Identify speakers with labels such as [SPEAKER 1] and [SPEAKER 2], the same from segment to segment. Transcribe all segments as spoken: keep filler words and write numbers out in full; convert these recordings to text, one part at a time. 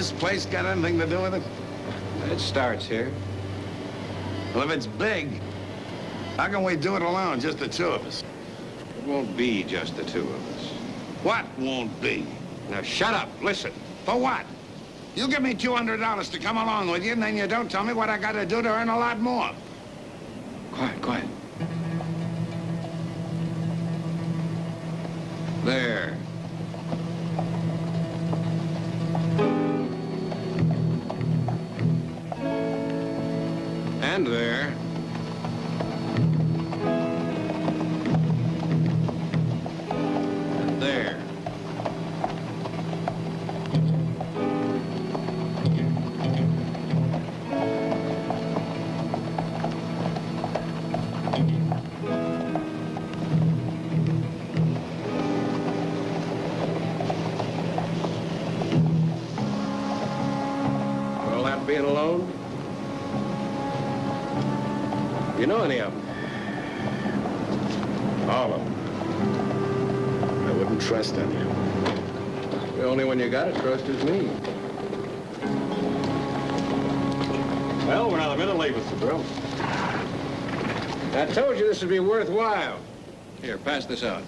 [SPEAKER 1] this place got anything to do with it?
[SPEAKER 2] It starts here.
[SPEAKER 1] Well, if it's big, how can we do it alone, just the two of us?
[SPEAKER 2] It won't be just the two of us.
[SPEAKER 1] What won't be?
[SPEAKER 2] Now, shut up. Listen.
[SPEAKER 1] For what? You give me two hundred dollars to come along with you, and then you don't tell me what I got to do to earn a lot more.
[SPEAKER 2] Quiet, quiet. There. And there. And there. All that being alone? You know any of them? All of them.
[SPEAKER 1] I wouldn't trust any of them.
[SPEAKER 2] The only one you gotta trust is me. Well, we're not a minute late, Mister Brill. I told you this would be worthwhile. Here, pass this out.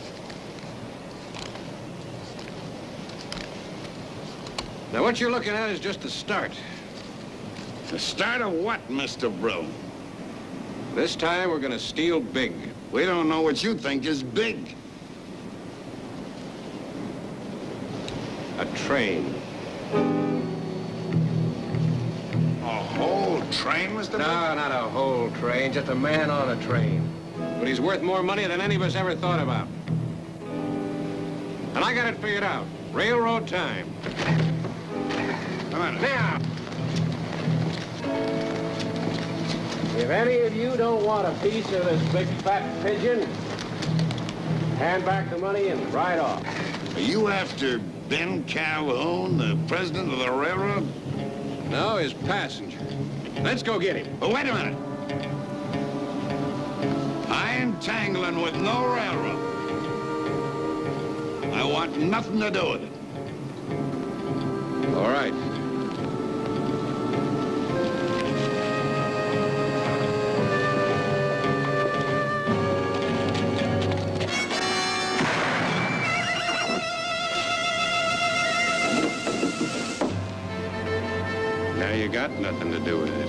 [SPEAKER 2] Now, what you're looking at is just the start.
[SPEAKER 1] The start of what, Mister Brill?
[SPEAKER 2] This time, we're gonna steal big.
[SPEAKER 1] We don't know what you think is big.
[SPEAKER 2] A train.
[SPEAKER 1] A whole train, Mister Brill?
[SPEAKER 2] No, not a whole train, just a man on a train. But he's worth more money than any of us ever thought about. And I got it figured out. Railroad time.
[SPEAKER 1] Come on.
[SPEAKER 2] Now! If any of you don't want a piece of this big fat pigeon, hand back the money and ride off.
[SPEAKER 1] Are you after Ben Calhoun, the president of the railroad?
[SPEAKER 2] No, his passenger. Let's go get him.
[SPEAKER 1] But wait a minute. I ain't tangling with no railroad. I want nothing to do with it.
[SPEAKER 2] All right. Now you got nothing to do with it.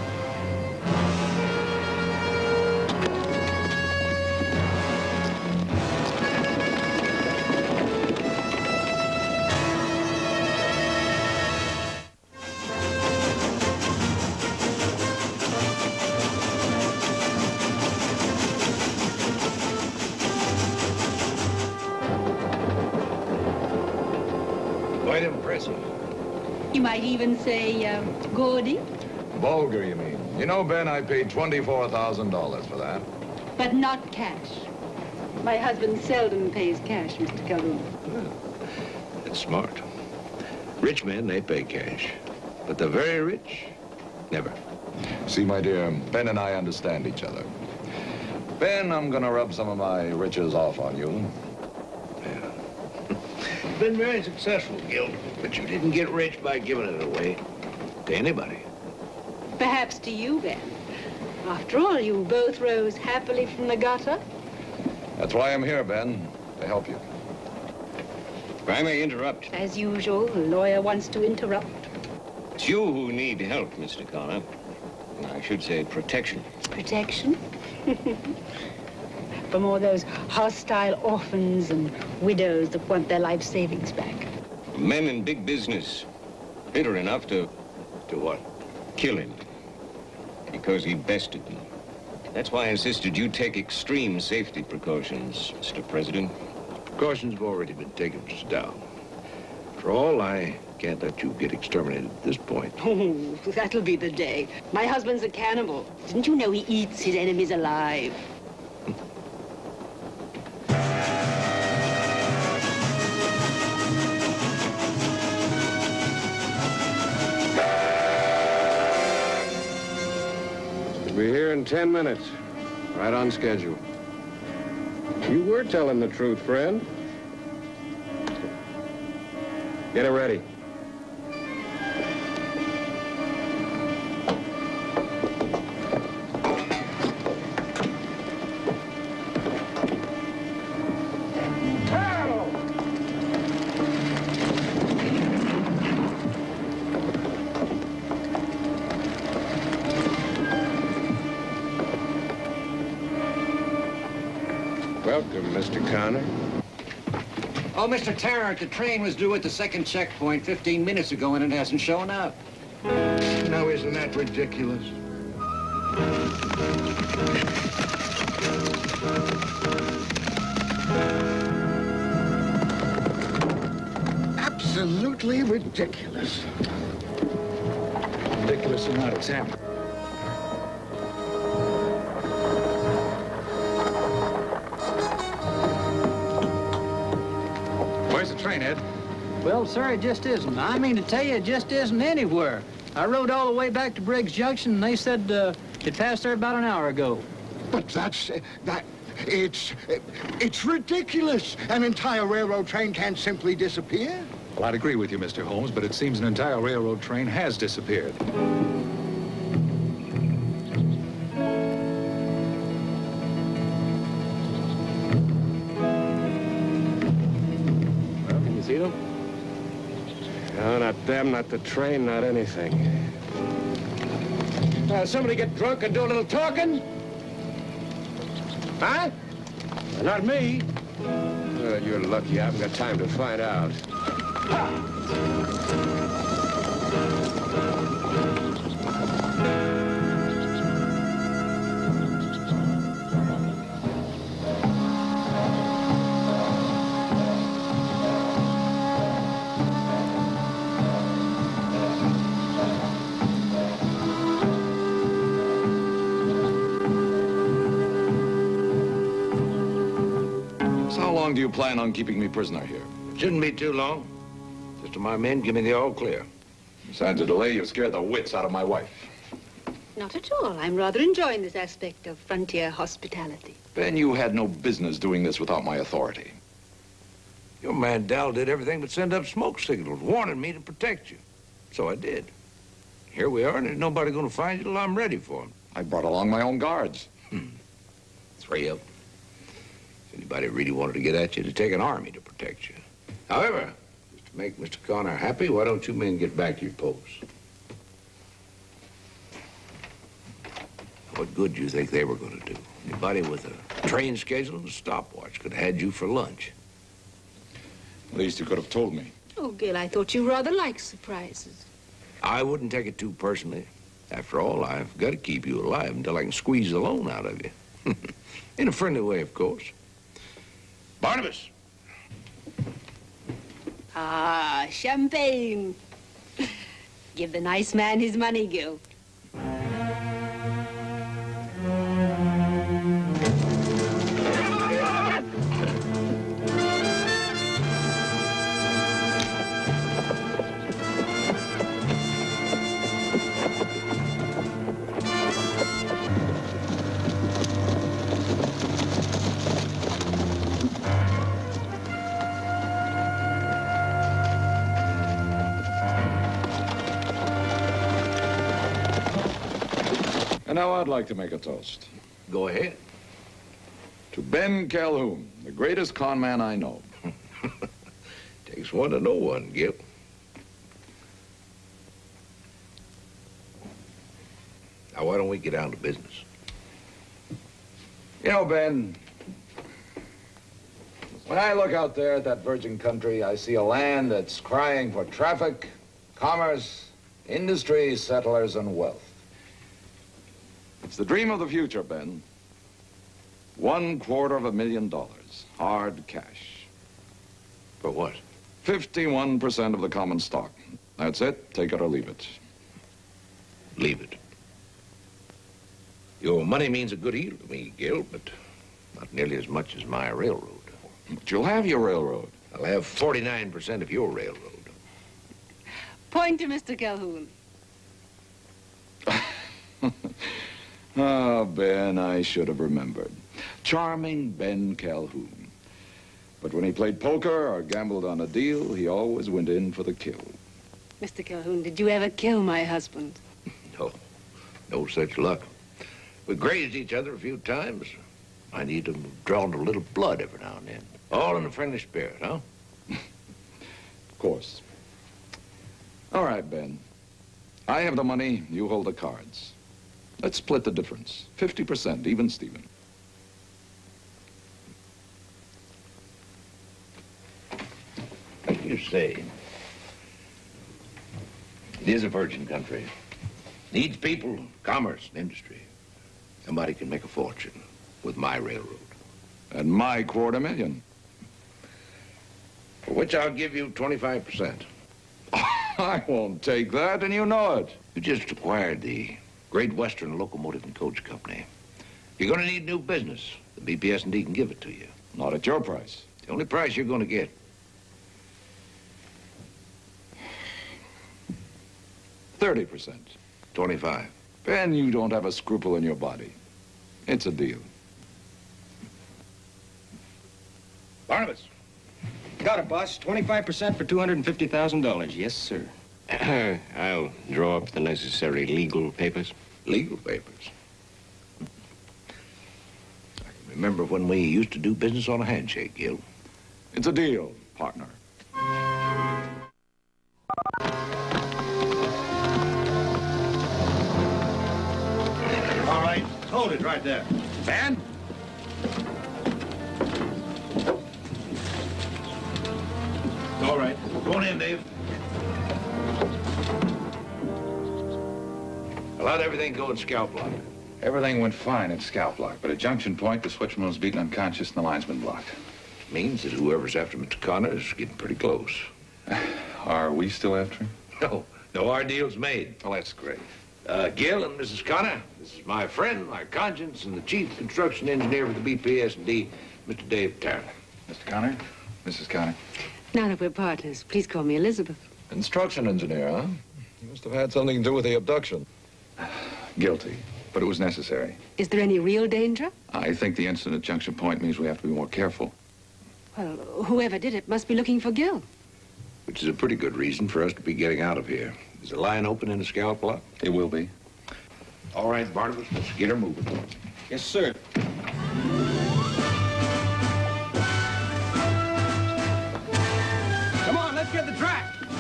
[SPEAKER 3] Quite impressive.
[SPEAKER 4] You might even say, uh, gaudy,
[SPEAKER 3] Vulgar, you mean? You know, Ben, I paid twenty-four thousand dollars for that.
[SPEAKER 4] but not cash. My husband seldom pays cash, Mister Calhoun.
[SPEAKER 3] That's smart. Rich men, they pay cash. But the very rich, never. See, my dear, Ben and I understand each other. Ben, I'm gonna rub some of my riches off on you. Yeah. You've been very successful, Gil, but you didn't get rich by giving it away to anybody.
[SPEAKER 4] Perhaps to you, Ben. After all, you both rose happily from the gutter.
[SPEAKER 3] That's why I'm here, Ben, to help you.
[SPEAKER 2] If I may interrupt.
[SPEAKER 4] As usual, the lawyer wants to interrupt.
[SPEAKER 2] It's you who need help, Mister Connor. I should say protection.
[SPEAKER 4] Protection? From all those hostile orphans and widows that want their life savings back.
[SPEAKER 2] Men in big business, bitter enough to...
[SPEAKER 3] To what?
[SPEAKER 2] kill him. Because he bested them. That's why I insisted you take extreme safety precautions, Mister President.
[SPEAKER 3] Precautions have already been taken, Mister Dow. For all, I can't let you get exterminated at this point.
[SPEAKER 4] Oh, that'll be the day. My husband's a cannibal. Didn't you know he eats his enemies alive?
[SPEAKER 2] We'll be here in ten minutes. Right on schedule. You were telling the truth, friend. Get it ready. Welcome, Mister Connor.
[SPEAKER 5] Oh, Mister Tarrant, the train was due at the second checkpoint fifteen minutes ago and it hasn't shown up.
[SPEAKER 1] Now, isn't that ridiculous? Absolutely ridiculous.
[SPEAKER 6] Ridiculous or not, it's happened. Where's the train, Ed?
[SPEAKER 7] Well, sir, it just isn't. I mean to tell you, it just isn't anywhere. I rode all the way back to Briggs Junction, and they said uh, it passed there about an hour ago.
[SPEAKER 1] But that's, uh, that, it's, uh, it's ridiculous. An entire railroad train can't simply disappear.
[SPEAKER 6] Well, I'd agree with you, Mister Holmes, but it seems an entire railroad train has disappeared.
[SPEAKER 2] Well, can you see them? No, not them, not the train, not anything. Uh, somebody get drunk and do a little talking? Huh? Not me. Uh, you're lucky I haven't got time to find out.
[SPEAKER 3] So how long do you plan on keeping me prisoner here?
[SPEAKER 8] Shouldn't be too long. Just to my men, give me the all clear.
[SPEAKER 3] Besides the delay, you've scared the wits out of my wife.
[SPEAKER 4] Not at all. I'm rather enjoying this aspect of frontier hospitality.
[SPEAKER 3] Ben, you had no business doing this without my authority.
[SPEAKER 8] Your man Dal did everything but send up smoke signals, warning me to protect you. So I did. Here we are, and there's nobody going to find you till I'm ready for them.
[SPEAKER 3] I brought along my own guards.
[SPEAKER 8] Hmm. Three of them. If anybody really wanted to get at you, to take an army to protect you. However, just to make Mister Connor happy, why don't you men get back to your posts? What good do you think they were going to do? Anybody with a train schedule and a stopwatch could have had you for lunch.
[SPEAKER 3] At least you could have told me.
[SPEAKER 4] Oh, Gil, I thought you rather liked surprises.
[SPEAKER 8] I wouldn't take it too personally. After all, I've got to keep you alive until I can squeeze the loan out of you. In a friendly way, of course. Barnabas!
[SPEAKER 4] Ah, champagne. Give the nice man his money, Gil.
[SPEAKER 3] And now I'd like to make a toast.
[SPEAKER 8] Go ahead.
[SPEAKER 3] To Ben Calhoun, the greatest con man I know.
[SPEAKER 8] Takes one to know one, Gil. Now, why don't we get down to business?
[SPEAKER 3] You know, Ben, when I look out there at that virgin country, I see a land that's crying for traffic, commerce, industry, settlers, and wealth. It's the dream of the future, Ben. One quarter of a million dollars, hard cash.
[SPEAKER 8] For what?
[SPEAKER 3] fifty-one percent of the common stock. That's it. Take it or leave it.
[SPEAKER 8] Leave it. Your money means a good deal to me, Gil, but not nearly as much as my railroad.
[SPEAKER 3] But you'll have your railroad.
[SPEAKER 8] I'll have forty-nine percent of your railroad.
[SPEAKER 4] Point to Mister Calhoun.
[SPEAKER 3] Ah, Ben, I should have remembered. Charming Ben Calhoun. But when he played poker or gambled on a deal, he always went in for the kill.
[SPEAKER 4] Mister Calhoun, did you ever kill my husband?
[SPEAKER 8] No, no such luck. We grazed each other a few times. I need to have drawn a little blood every now and then. All in a friendly spirit, huh?
[SPEAKER 3] Of course. All right, Ben. I have the money, you hold the cards. Let's split the difference. fifty percent, even Steven.
[SPEAKER 8] say. It is a virgin country. Needs people, commerce, and industry. Somebody can make a fortune with my railroad.
[SPEAKER 3] And my quarter million.
[SPEAKER 8] For which I'll give you twenty-five percent.
[SPEAKER 3] I won't take that, and you know it.
[SPEAKER 8] You just acquired the Great Western Locomotive and Coach Company. You're going to need new business. The B P S and D can give it to you.
[SPEAKER 3] Not at your price.
[SPEAKER 8] The only price you're going to get.
[SPEAKER 3] thirty percent.
[SPEAKER 8] twenty-five.
[SPEAKER 3] Ben, you don't have a scruple in your body. It's a deal.
[SPEAKER 8] Barnabas.
[SPEAKER 9] Got it, boss. twenty-five percent for two hundred fifty thousand dollars. Yes, sir.
[SPEAKER 2] I'll draw up the necessary legal papers.
[SPEAKER 8] Legal papers. I can remember when we used to do business on a handshake, Gil.
[SPEAKER 3] It's a deal, partner.
[SPEAKER 10] All right, hold it right there.
[SPEAKER 8] Van? All right. Go on in, Dave. Well, how'd everything go in Scalp Lock?
[SPEAKER 6] Everything went fine at Scalp Lock, but at junction point, the switchman was beaten unconscious and the line's been blocked.
[SPEAKER 8] Means that whoever's after Mister Connor is getting pretty close.
[SPEAKER 6] Are we still after him?
[SPEAKER 8] No, no, our deal's made.
[SPEAKER 6] Well, that's great.
[SPEAKER 8] Uh, Gil and Missus Connor, this is my friend, my conscience, and the chief construction engineer for the B P S and D, Mister Dave Tarrant.
[SPEAKER 6] Mister Connor? Missus Connor?
[SPEAKER 4] Now that we're partners, please call me Elizabeth.
[SPEAKER 3] Construction engineer, huh? You must have had something to do with the abduction.
[SPEAKER 6] Guilty, but it was necessary.
[SPEAKER 4] Is there any real danger?
[SPEAKER 6] I think the incident at junction point means we have to be more careful.
[SPEAKER 4] Well, whoever did it must be looking for Gil.
[SPEAKER 8] Which is a pretty good reason for us to be getting out of here. Is the line open in the Scalp Lock?
[SPEAKER 6] It will be.
[SPEAKER 8] All right, Barnabas, let's get her moving.
[SPEAKER 9] Yes, sir. Come on, let's get the track.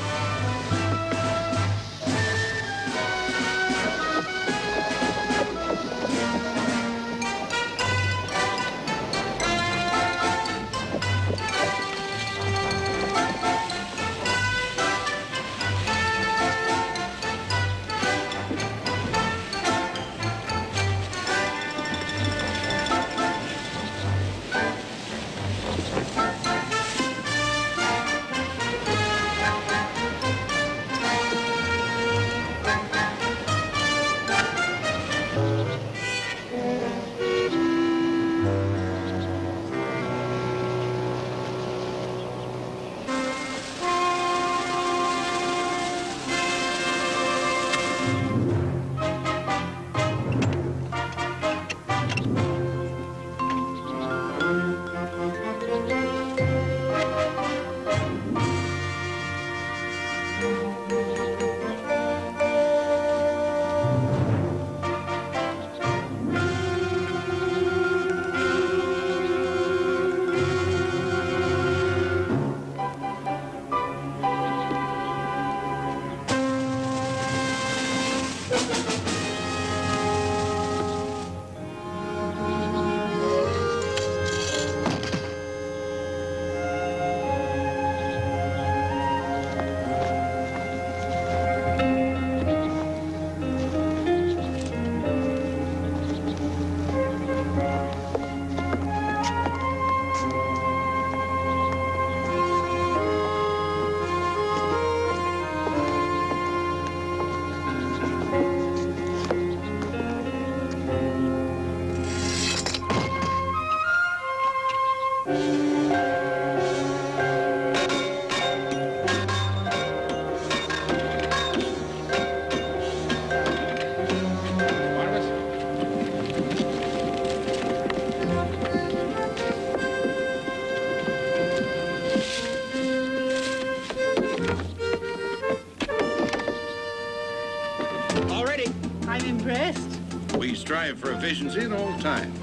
[SPEAKER 10] We strive for efficiency at all times.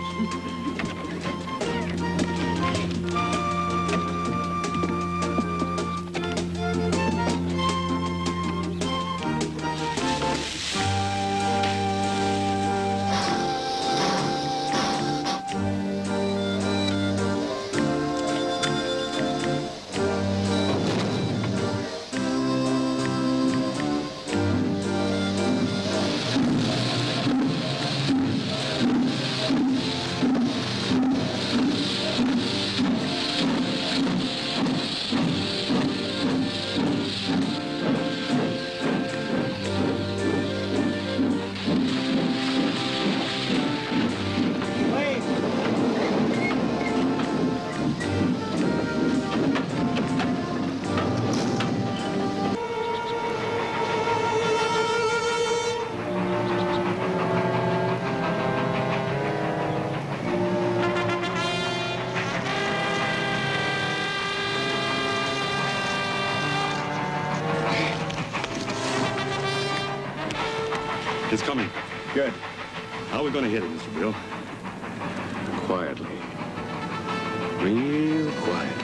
[SPEAKER 10] It's coming.
[SPEAKER 9] Good.
[SPEAKER 10] How are we going to hit it, Mister Bill? Quietly. Real quietly.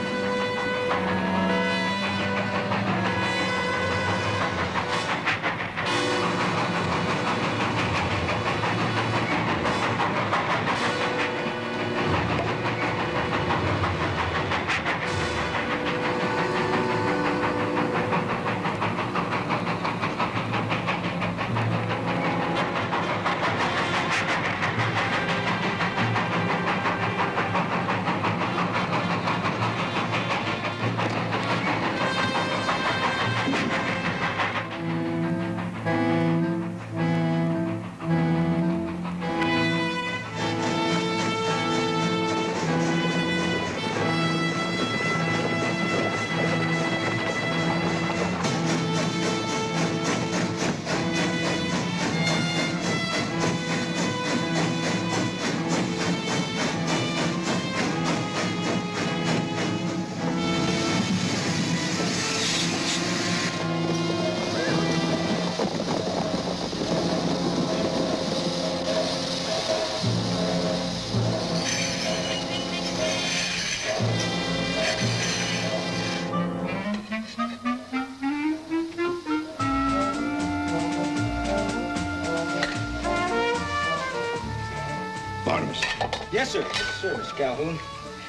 [SPEAKER 8] Barnabas.
[SPEAKER 9] Yes, sir. Yes, sir, Mister Calhoun.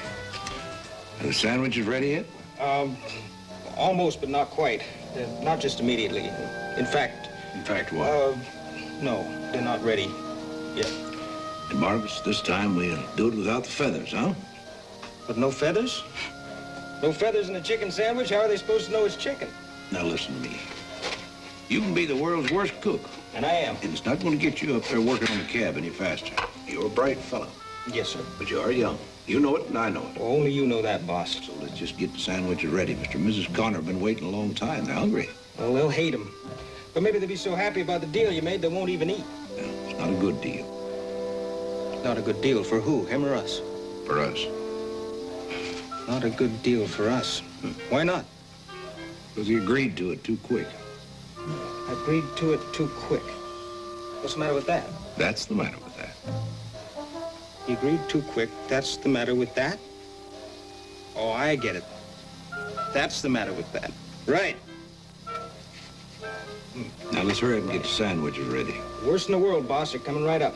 [SPEAKER 8] Are the sandwiches ready yet?
[SPEAKER 9] Um, almost, but not quite. Uh, not just immediately. In fact...
[SPEAKER 8] In fact, what?
[SPEAKER 9] Uh, no, they're not ready yet.
[SPEAKER 8] And Barnabas, this time we'll do it without the feathers, huh?
[SPEAKER 9] But no feathers? No feathers in a chicken sandwich? How are they supposed to know it's chicken?
[SPEAKER 8] Now listen to me. You can be the world's worst cook.
[SPEAKER 9] And I am.
[SPEAKER 8] And it's not going to get you up there working on the cab any faster. You're a bright fellow.
[SPEAKER 9] Yes, sir.
[SPEAKER 8] But you are young. You know it, and I know it.
[SPEAKER 9] Well, only you know that, boss.
[SPEAKER 8] So let's just get the sandwiches ready. Mister and Missus Connor have been waiting a long time. They're hungry.
[SPEAKER 9] Well, they'll hate them. But maybe they'll be so happy about the deal you made they won't even eat.
[SPEAKER 8] No, it's not a good deal.
[SPEAKER 9] Not a good deal for who, him or us?
[SPEAKER 8] For us.
[SPEAKER 9] Not a good deal for us. Why not?
[SPEAKER 8] Because he agreed to it too quick.
[SPEAKER 9] Agreed to it too quick. What's the matter with that?
[SPEAKER 8] That's the matter with that.
[SPEAKER 9] He agreed too quick. That's the matter with that? Oh, I get it. That's the matter with that. Right.
[SPEAKER 8] Now let's hurry up and get the sandwiches ready.
[SPEAKER 9] Worst in the world, boss. They're coming right up.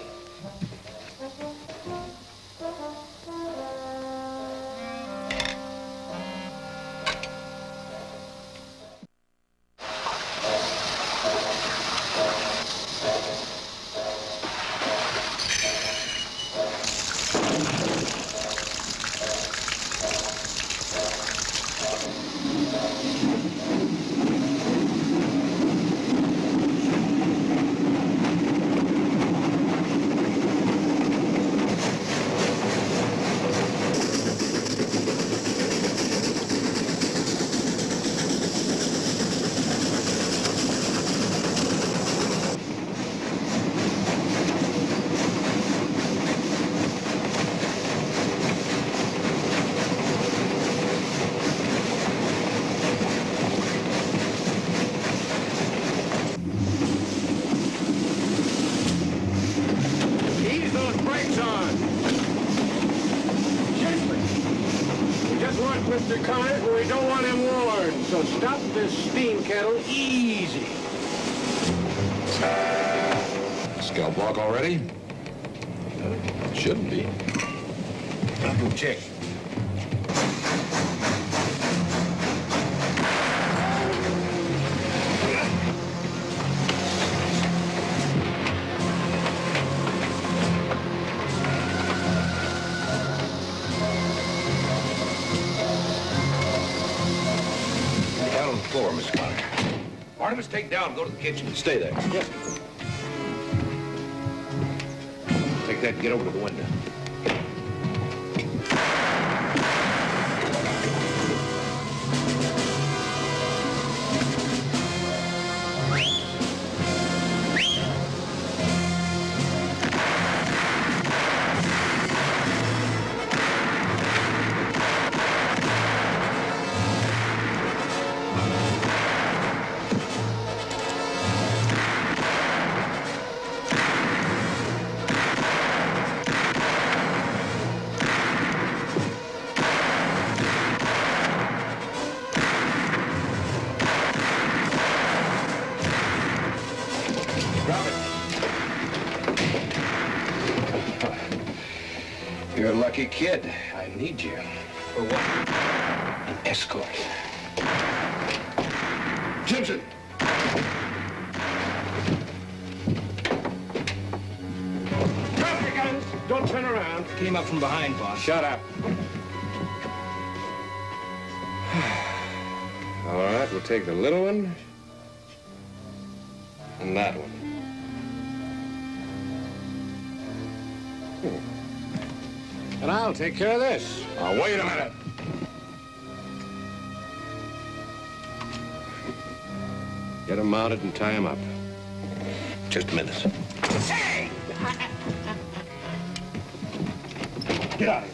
[SPEAKER 2] Mister Connor, but we don't want him warned. So stop this steam kettle easy.
[SPEAKER 3] Scalp lock already? Uh, shouldn't be.
[SPEAKER 10] I'll go check.
[SPEAKER 8] Floor, Miss Connor. Barnabas, take down and go to the kitchen. Stay there.
[SPEAKER 9] Yes.
[SPEAKER 8] Take that and get over to the window.
[SPEAKER 6] You're a lucky kid. I need you.
[SPEAKER 7] For what?
[SPEAKER 6] An escort.
[SPEAKER 1] Simpson!
[SPEAKER 2] Drop your guns. Don't turn around.
[SPEAKER 7] Came up from behind, boss.
[SPEAKER 2] Shut up. All right, we'll take the little one and that one. Hmm. And I'll take care of this.
[SPEAKER 3] Now, wait a minute.
[SPEAKER 2] Get him mounted and tie him up.
[SPEAKER 3] Just a minute.
[SPEAKER 2] Hey! Get out of here.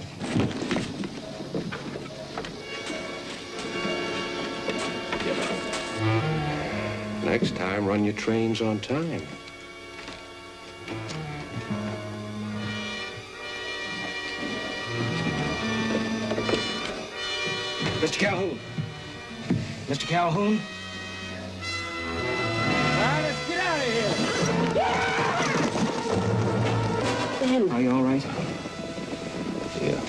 [SPEAKER 2] Next time, run your trains on time.
[SPEAKER 7] Mister Calhoun. Mister Calhoun?
[SPEAKER 2] All right, let's get out of here.
[SPEAKER 7] Ben. Are you all right?
[SPEAKER 3] Yeah.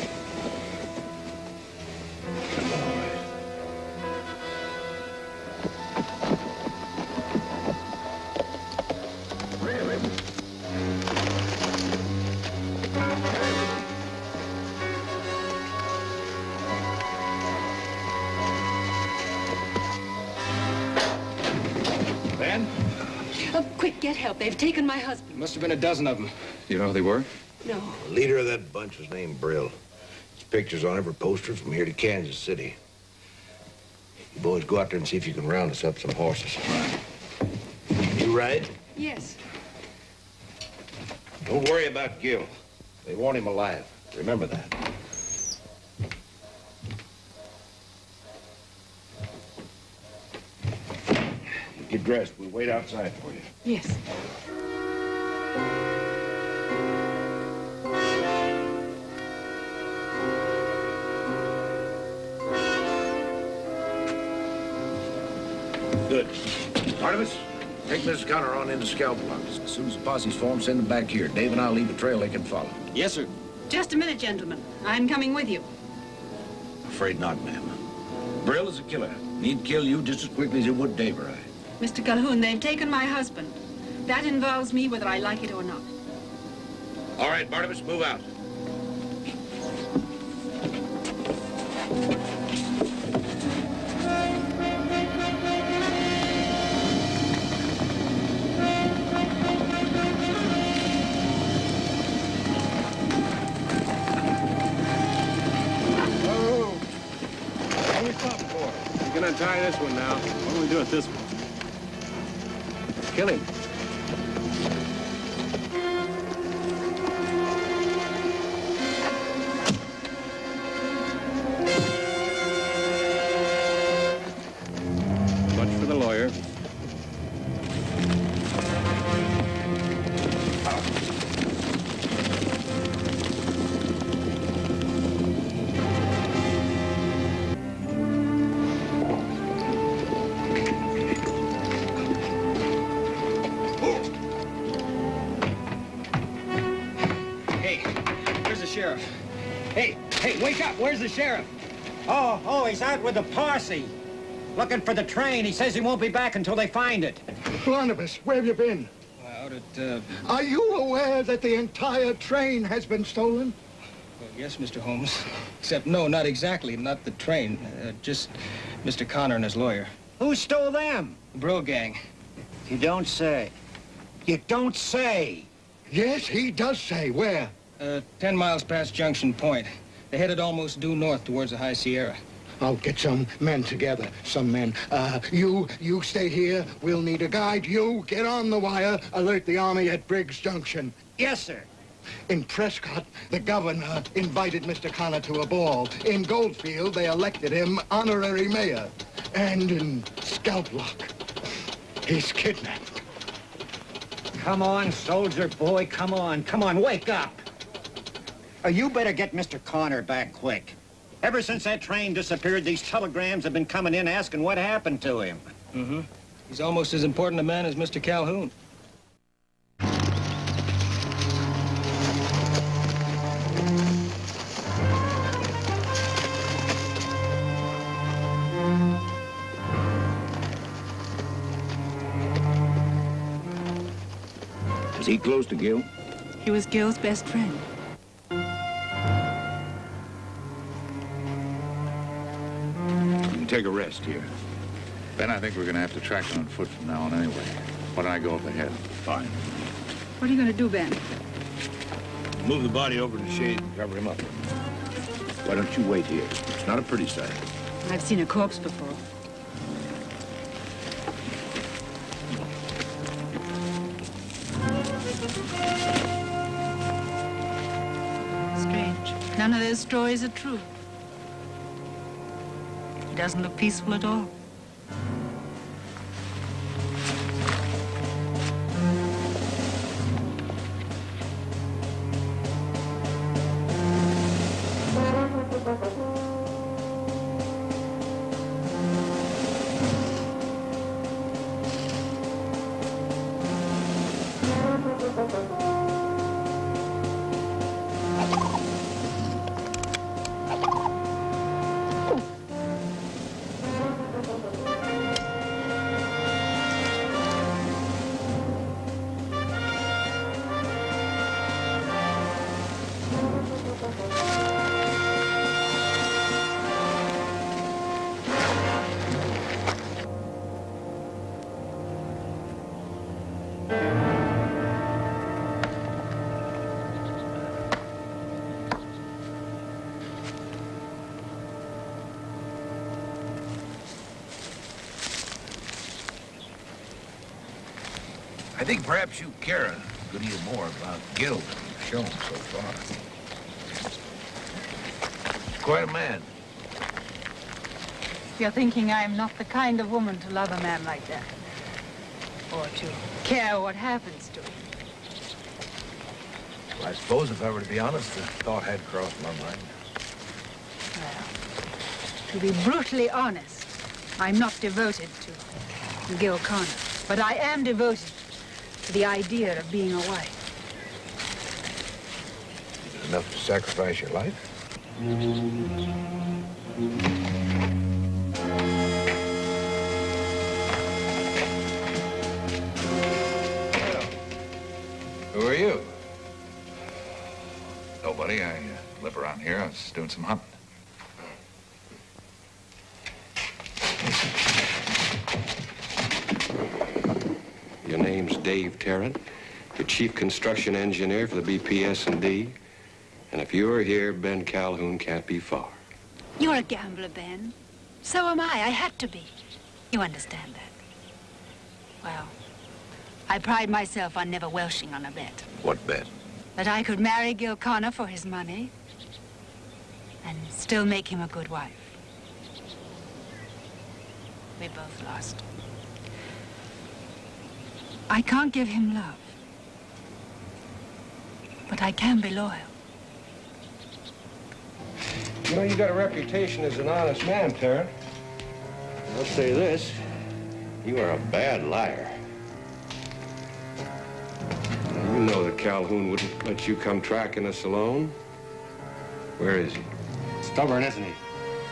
[SPEAKER 3] Ben?
[SPEAKER 4] Oh, quick, get help. They've taken my husband.
[SPEAKER 7] Must have been a dozen of them.
[SPEAKER 6] You know who they were?
[SPEAKER 4] No.
[SPEAKER 8] The leader of that bunch was named Brill. His picture's on every poster from here to Kansas City. You boys go out there and see if you can round us up some horses. You ride?
[SPEAKER 4] Yes.
[SPEAKER 8] Don't worry about Gil. They want him alive. Remember that. Get dressed. We'll wait outside for you.
[SPEAKER 4] Yes.
[SPEAKER 8] Good. Artemis, take Missus Connor on into Scalp Box. As soon as the posse's formed, send them back here. Dave and I'll leave a trail they can follow.
[SPEAKER 7] Yes, sir.
[SPEAKER 4] Just a minute, gentlemen. I'm coming with you.
[SPEAKER 8] Afraid not, ma'am. Brill is a killer. He'd kill you just as quickly as he would Dave or I.
[SPEAKER 4] Mister Calhoun, they've taken my husband. That involves me whether I like it or not.
[SPEAKER 8] All right, Barnabas, move out.
[SPEAKER 2] You can untie this one now. What do we do with this one? Kill him. Much for the lawyer.
[SPEAKER 7] Sheriff. Hey, hey, wake up. Where's the sheriff?
[SPEAKER 5] Oh, oh, he's out with the posse. Looking for the train. He says he won't be back until they find it.
[SPEAKER 1] Barnabas, where have you been?
[SPEAKER 7] Out at, uh...
[SPEAKER 1] Are you aware that the entire train has been stolen?
[SPEAKER 7] Well, yes, Mister Holmes. Except, no, not exactly. Not the train. Uh, just Mister Connor and his lawyer.
[SPEAKER 5] Who stole them?
[SPEAKER 7] The Brill gang.
[SPEAKER 5] You don't say. You don't say.
[SPEAKER 1] Yes, he does say. Where?
[SPEAKER 7] Uh, ten miles past Junction Point. They headed almost due north towards the High Sierra.
[SPEAKER 1] I'll get some men together, some men. Uh, you, you stay here. We'll need a guide. You get on the wire. Alert the army at Briggs Junction.
[SPEAKER 5] Yes, sir.
[SPEAKER 1] In Prescott, the governor invited Mister Connor to a ball. In Goldfield, they elected him honorary mayor. And in Scalp Lock, he's kidnapped.
[SPEAKER 5] Come on, soldier boy. Come on. Come on, wake up. Oh, you better get Mister Connor back quick. Ever since that train disappeared, these telegrams have been coming in asking what happened to him.
[SPEAKER 7] Mm-hmm. He's almost as important a man as Mister Calhoun.
[SPEAKER 8] Was he close to Gil?
[SPEAKER 4] He was Gil's best friend.
[SPEAKER 8] You can take a rest here.
[SPEAKER 6] Ben, I think we're going to have to track him on foot from now on anyway. Why don't I go up ahead?
[SPEAKER 8] Fine.
[SPEAKER 4] What are you going to do, Ben?
[SPEAKER 8] Move the body over to the shade and cover him up. Why don't you wait here? It's not a pretty sight.
[SPEAKER 4] I've seen a corpse before. Strange. None of those stories are true. He doesn't look peaceful at all.
[SPEAKER 8] I think perhaps you care a good deal more about Gil than you've shown so far. He's quite a man.
[SPEAKER 4] You're thinking I'm not the kind of woman to love a man like that. Or to care what happens to him.
[SPEAKER 8] Well, I suppose if I were to be honest, the thought had crossed my mind.
[SPEAKER 4] Well, to be brutally honest, I'm not devoted to Gil Connor. But I am devoted to the idea of being a wife.
[SPEAKER 8] Is it enough to sacrifice your life?
[SPEAKER 3] Well, who are you?
[SPEAKER 6] Nobody. I uh, live around here. I was doing some hunting.
[SPEAKER 11] Your name's Dave Tarrant. You're chief construction engineer for the B P S and D. And if you're here, Ben Calhoun can't be far.
[SPEAKER 4] You're a gambler, Ben. So am I. I had to be. You understand that? Well, I pride myself on never welshing on a bet.
[SPEAKER 8] What bet?
[SPEAKER 4] That I could marry Gil Connor for his money and still make him a good wife. We both lost. I can't give him love, but I can be loyal.
[SPEAKER 11] You know, you got a reputation as an honest man, Tarrant. I'll say this, you are a bad liar. You know that Calhoun wouldn't let you come tracking us alone. Where is he?
[SPEAKER 5] Stubborn, isn't he?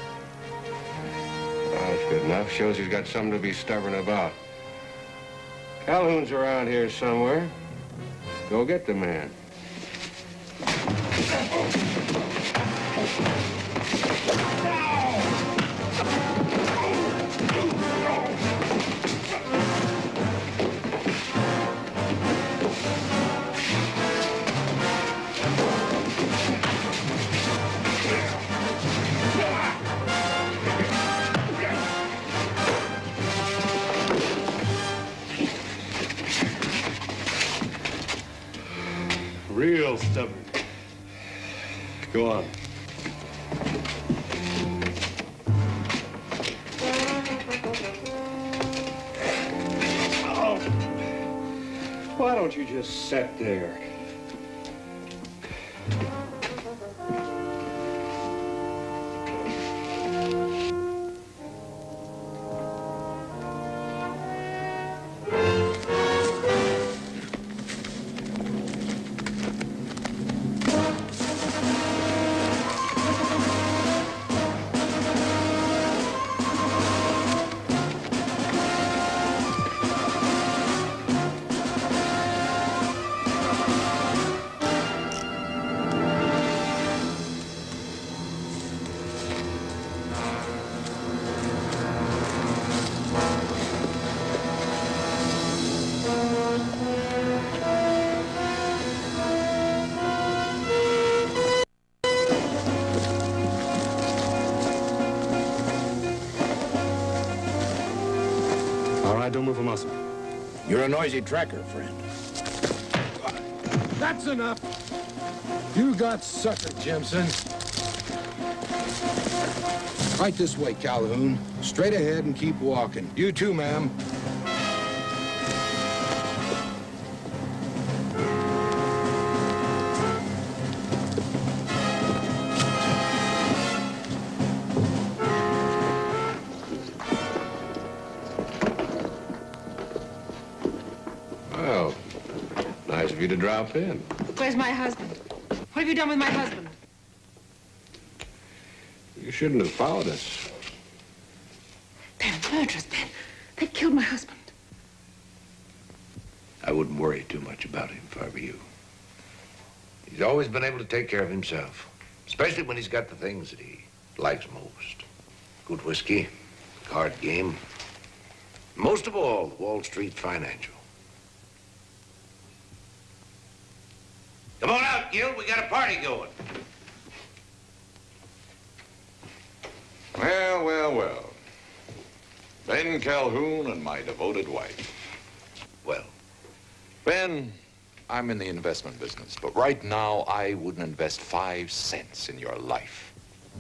[SPEAKER 11] Oh, that's good enough. Shows he's got something to be stubborn about. Calhoun's around here somewhere. Go get the man.
[SPEAKER 10] Real stubborn.
[SPEAKER 11] Go on.
[SPEAKER 10] Oh.
[SPEAKER 11] Why don't you just sit there?
[SPEAKER 8] You're a noisy tracker, friend.
[SPEAKER 3] That's enough. You got sucker, Jimson. Right this way, Calhoun. Straight ahead and keep walking. You too, ma'am.
[SPEAKER 8] Well, nice of you to drop in.
[SPEAKER 12] Where's my husband? What have you done with my husband?
[SPEAKER 8] You shouldn't have followed us.
[SPEAKER 12] They're murderers, Ben. They killed my husband.
[SPEAKER 8] I wouldn't worry too much about him if I were you. He's always been able to take care of himself, especially when he's got the things that he likes most. Good whiskey, card game, most of all, Wall Street Financial. Come on out, Gil. We got a party going.
[SPEAKER 6] Well, well, well. Ben Calhoun and my devoted wife.
[SPEAKER 8] Well,
[SPEAKER 6] Ben, I'm in the investment business, but right now I wouldn't invest five cents in your life.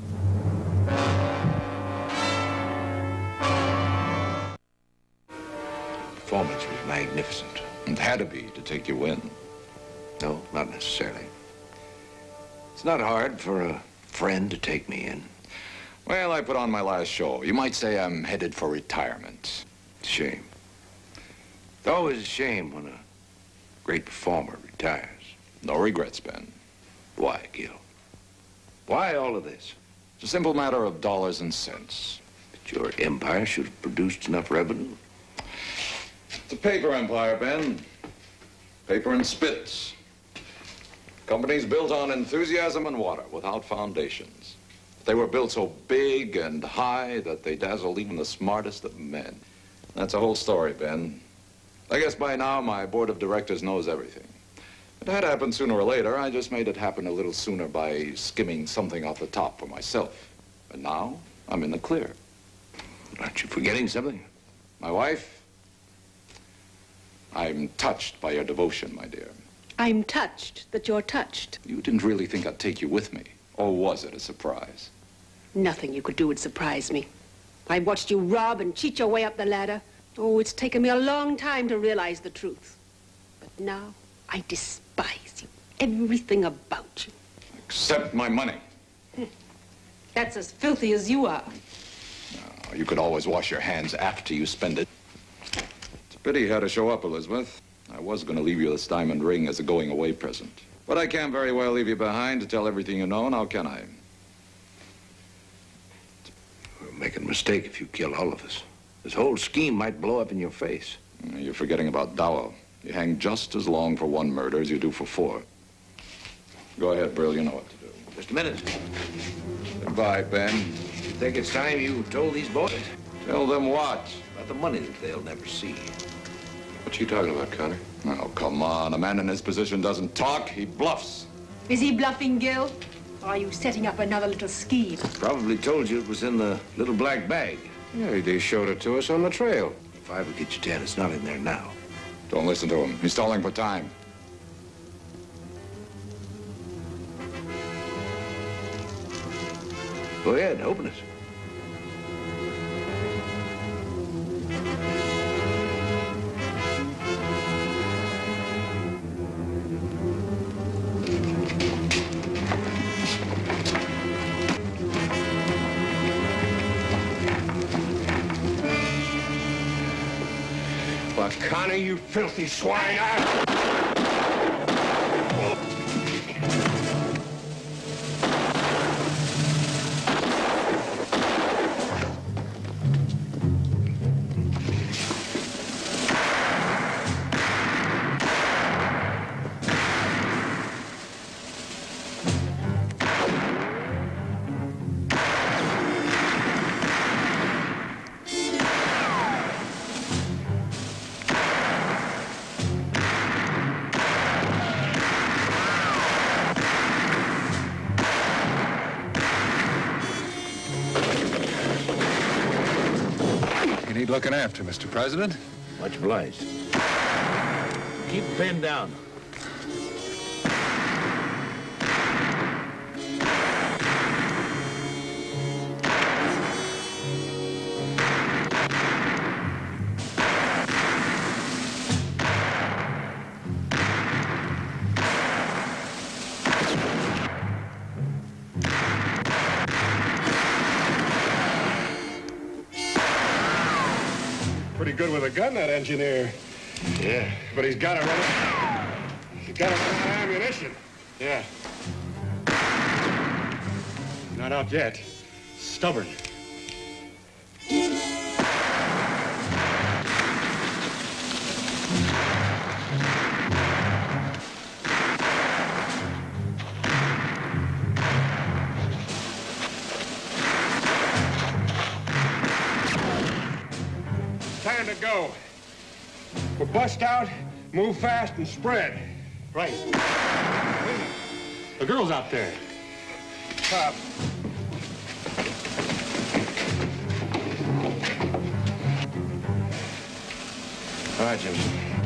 [SPEAKER 8] Performance was magnificent.
[SPEAKER 6] It had to be to take you in.
[SPEAKER 8] No, not necessarily. It's not hard for a friend to take me in.
[SPEAKER 6] Well, I put on my last show. You might say I'm headed for retirement.
[SPEAKER 8] Shame. It's always a shame when a great performer retires.
[SPEAKER 6] No regrets, Ben.
[SPEAKER 8] Why, Gil? Why all of this?
[SPEAKER 6] It's a simple matter of dollars and cents.
[SPEAKER 8] But your empire should have produced enough revenue.
[SPEAKER 6] It's a paper empire, Ben. Paper and spits. Companies built on enthusiasm and water without foundations. They were built so big and high that they dazzled even the smartest of men. That's a whole story, Ben. I guess by now my board of directors knows everything. It had happened sooner or later. I just made it happen a little sooner by skimming something off the top for myself. And now I'm in the clear.
[SPEAKER 8] Aren't you forgetting something?
[SPEAKER 6] My wife? I'm touched by your devotion, my dear.
[SPEAKER 12] I'm touched that you're touched.
[SPEAKER 6] You didn't really think I'd take you with me. Or was it a surprise?
[SPEAKER 12] Nothing you could do would surprise me. I watched you rob and cheat your way up the ladder. Oh, it's taken me a long time to realize the truth. But now I despise you. Everything about you.
[SPEAKER 6] Except my money.
[SPEAKER 12] That's as filthy as you are.
[SPEAKER 6] Oh, you could always wash your hands after you spend it. It's a pity you had to show up, Elizabeth. I was going to leave you this diamond ring as a going-away present. But I can't very well leave you behind to tell everything you know, now can I?
[SPEAKER 8] We're making a mistake if you kill all of us. This whole scheme might blow up in your face.
[SPEAKER 6] You're forgetting about Dowell. You hang just as long for one murder as you do for four. Go ahead, Brill, you know what to do.
[SPEAKER 8] Just a minute.
[SPEAKER 6] Goodbye, Ben.
[SPEAKER 8] You think it's time you told these boys?
[SPEAKER 6] Tell them what?
[SPEAKER 8] About the money that they'll never see.
[SPEAKER 11] What you talking about, Connor?
[SPEAKER 6] Oh, come on. A man in his position doesn't talk, he bluffs.
[SPEAKER 12] Is he bluffing, Gil? Or are you setting up another little scheme?
[SPEAKER 8] Probably told you it was in the little black bag.
[SPEAKER 11] Yeah, they showed it to us on the trail.
[SPEAKER 8] If I ever get you ten, it's not in there now.
[SPEAKER 6] Don't listen to him. He's stalling for time.
[SPEAKER 8] Go ahead, open it.
[SPEAKER 11] Well, Connor, you filthy swine!
[SPEAKER 3] You need looking after, Mister President.
[SPEAKER 8] Much obliged.
[SPEAKER 10] Keep Ben down.
[SPEAKER 13] Pretty good with a gun, that engineer. Yeah, but he's got to run it. He's got to run out of ammunition. Yeah. Not out yet. Stubborn. Time to go. We'll bust out, move fast, and spread. Right. The girl's out there. Pop.
[SPEAKER 8] All right, Jimmy.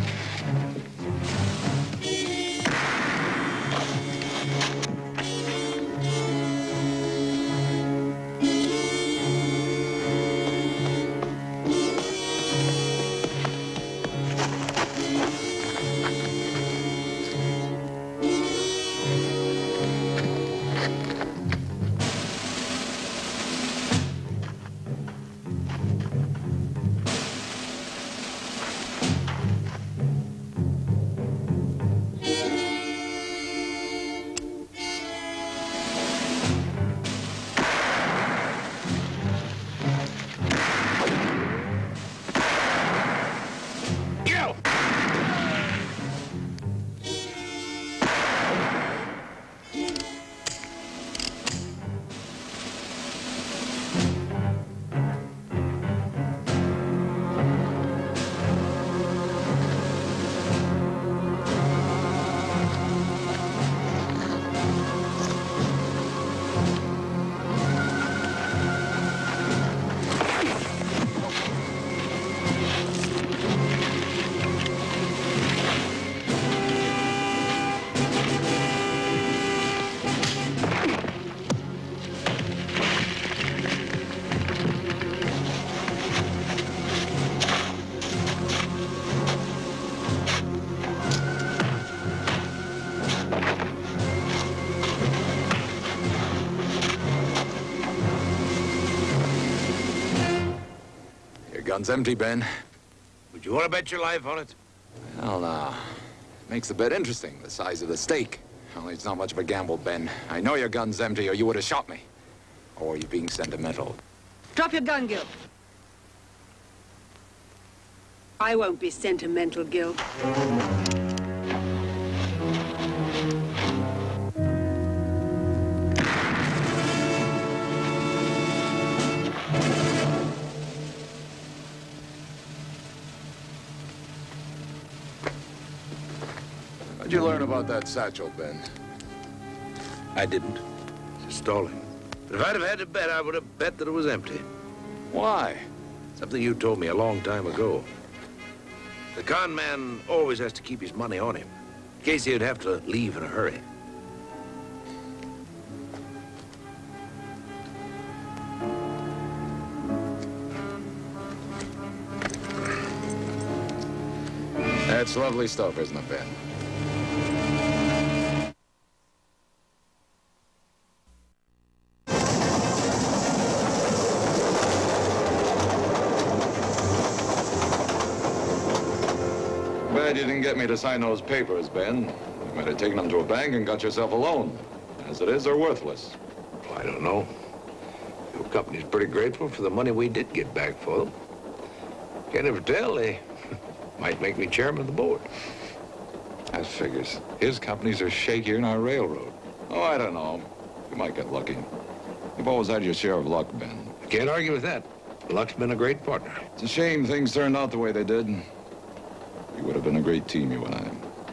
[SPEAKER 3] Gun's empty, Ben.
[SPEAKER 8] Would you want to bet your life on it?
[SPEAKER 3] Well, no. Makes the bet interesting, the size of the stake. Only it's not much of a gamble, Ben. I know your gun's empty or you would have shot me. Or you're being sentimental.
[SPEAKER 12] Drop your gun, Gil. I won't be sentimental, Gil.
[SPEAKER 3] How'd you learn about that satchel, Ben?
[SPEAKER 8] I didn't. Just stolen. But if I'd have had to bet, I would have bet that it was empty.
[SPEAKER 3] Why?
[SPEAKER 8] Something you told me a long time ago. The con man always has to keep his money on him, in case he'd have to leave in a hurry.
[SPEAKER 3] That's lovely stuff, isn't it, Ben? Bad you didn't get me to sign those papers, Ben. You might have taken them to a bank and got yourself a loan. As it is, they're worthless.
[SPEAKER 8] Well, I don't know. Your company's pretty grateful for the money we did get back for them. Can't ever tell. They might make me chairman of the board.
[SPEAKER 3] That figures. His companies are shakier than our railroad. Oh, I don't know. You might get lucky. You've always had your share of luck, Ben.
[SPEAKER 8] I can't argue with that. Luck's been a great partner.
[SPEAKER 3] It's a shame things turned out the way they did. You would have been a great team, you and I.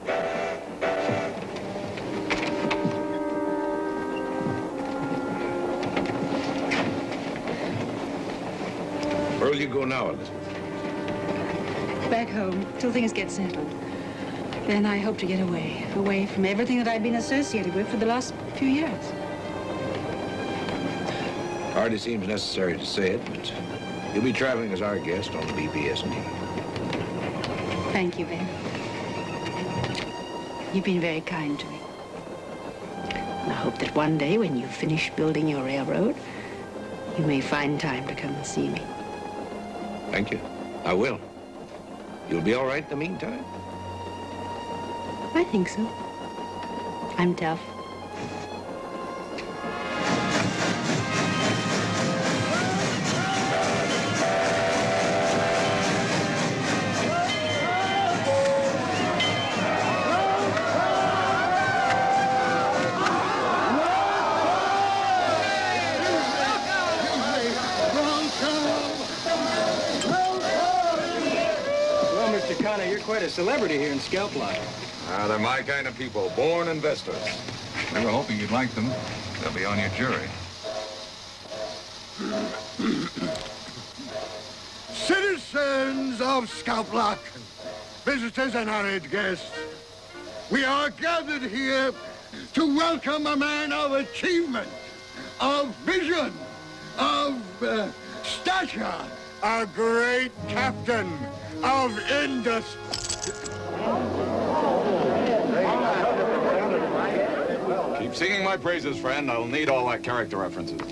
[SPEAKER 8] Where will you go now, Elizabeth?
[SPEAKER 4] Back home, till things get settled.
[SPEAKER 12] Then I hope to get away, away from everything that I've been associated with for the last few years.
[SPEAKER 8] Hardly seems necessary to say it, but you'll be traveling as our guest on the B P S and D.
[SPEAKER 12] Thank you, Ben. You've been very kind to me. And I hope that one day, when you finish building your railroad, you may find time to come and see me.
[SPEAKER 8] Thank you. I will. You'll be all right in the meantime?
[SPEAKER 12] I think so. I'm tough.
[SPEAKER 7] Well, Mister Connor, you're quite a celebrity here in Scalp Lock.
[SPEAKER 6] Ah, they're my kind of people, born investors. We were hoping you'd like them. They'll be on your jury.
[SPEAKER 1] Citizens of Scalp Lock, visitors and honored guests, we are gathered here to welcome a man of achievement, of vision, of uh, stature, a great captain of industry.
[SPEAKER 6] Keep singing my praises, friend. I'll need all that character references.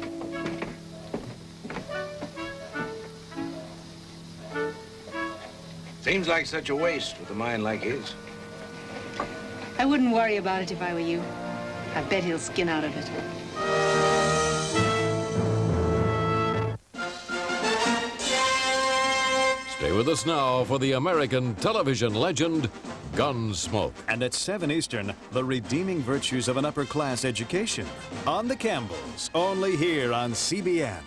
[SPEAKER 8] Seems like such a waste with a mind like his.
[SPEAKER 12] I wouldn't worry about it if I were you. I bet he'll skin out of it.
[SPEAKER 14] Stay with us now for the American television legend, Gunsmoke.
[SPEAKER 15] And at seven Eastern, the redeeming virtues of an upper-class education. On the Campbells, only here on C B N.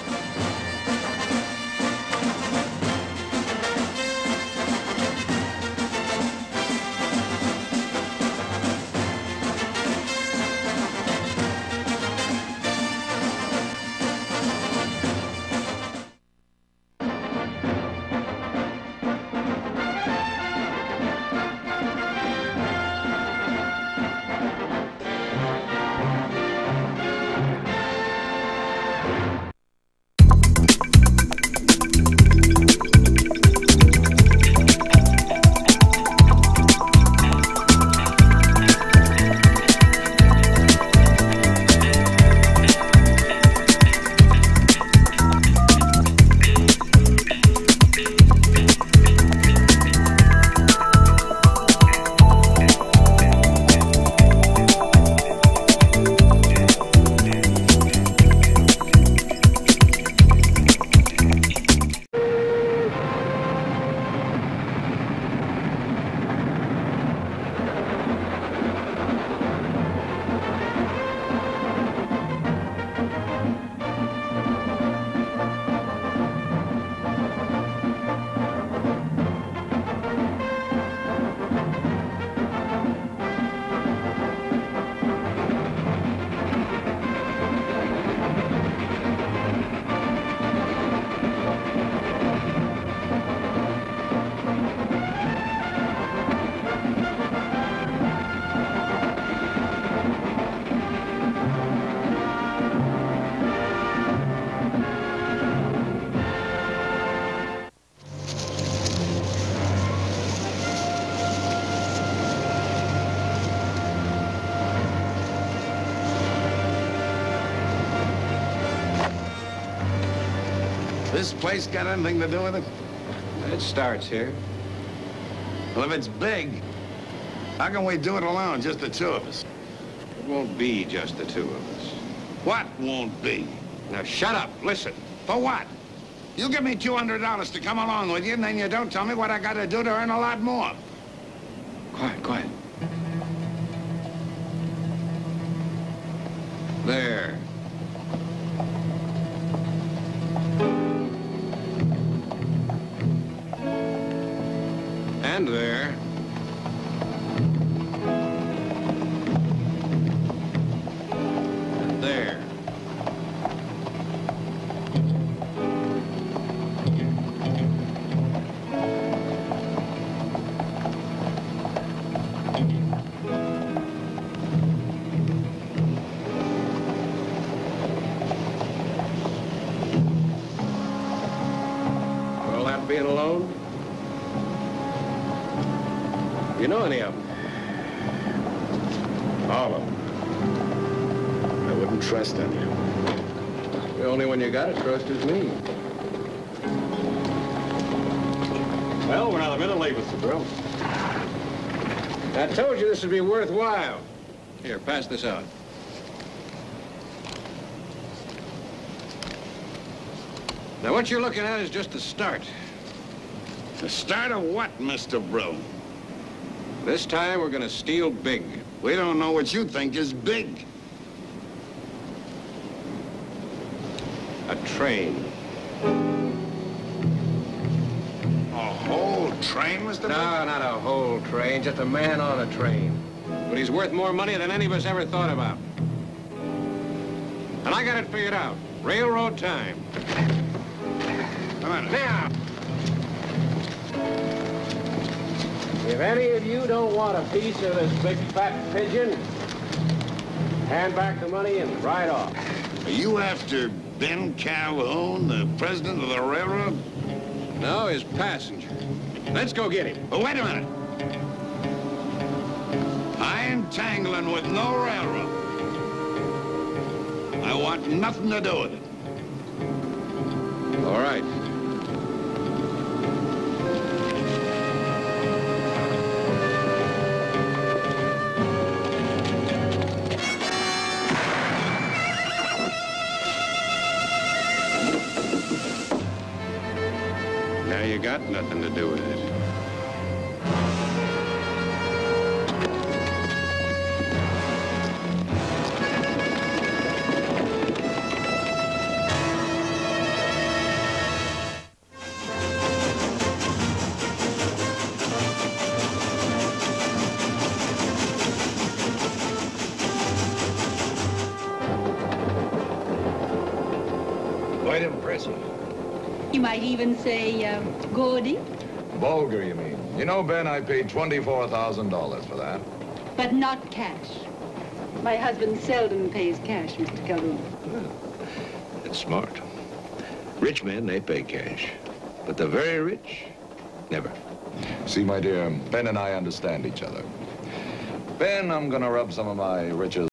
[SPEAKER 3] This place got anything to do with it?
[SPEAKER 11] It starts here.
[SPEAKER 3] Well, if it's big, how can we do it alone, just the two of us?
[SPEAKER 11] It won't be just the two of us.
[SPEAKER 3] What won't be?
[SPEAKER 11] Now, shut up. Listen.
[SPEAKER 3] For what? You give me two hundred dollars to come along with you, and then you don't tell me what I got to do to earn a lot more.
[SPEAKER 11] Quiet, quiet. There. And there. And there.
[SPEAKER 2] You know any of them?
[SPEAKER 13] All of them. I wouldn't trust any of them.
[SPEAKER 2] The only one you gotta trust is me.
[SPEAKER 13] Well, we're not a minute late, Mister Brill.
[SPEAKER 2] I told you this would be worthwhile. Here, pass this out. Now, what you're looking at is just the start.
[SPEAKER 16] The start of what, Mister Brill?
[SPEAKER 2] This time, we're gonna steal big.
[SPEAKER 16] We don't know what you think is big.
[SPEAKER 2] A train.
[SPEAKER 16] A whole train, Mister Brill?
[SPEAKER 2] No, not a whole train, just a man on a train. But he's worth more money than any of us ever thought about. And I got it figured out. Railroad time. Come on. Now! If any of you don't want a piece of this big fat pigeon, hand back the money and ride off.
[SPEAKER 16] Are you after Ben Calhoun, the president of the railroad?
[SPEAKER 2] No, his passenger. Let's go get him.
[SPEAKER 16] But wait a minute. I ain't tangling with no railroad. I want nothing to do with it.
[SPEAKER 2] All right. Now you got nothing to do with it.
[SPEAKER 3] Quite impressive.
[SPEAKER 4] You might even say, uh, gaudy,
[SPEAKER 3] Vulgar, you mean? You know, Ben, I paid twenty-four thousand dollars for that.
[SPEAKER 4] but not cash. My husband seldom pays cash, Mister Calhoun.
[SPEAKER 3] It's smart. Rich men, they pay cash. But the very rich, never. See, my dear, Ben and I understand each other. Ben, I'm gonna rub some of my riches